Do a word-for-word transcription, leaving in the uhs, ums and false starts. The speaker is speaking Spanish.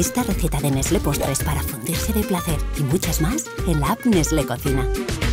Esta receta de Nestlé Postres para fundirse de placer y muchas más en la app Nestlé Cocina.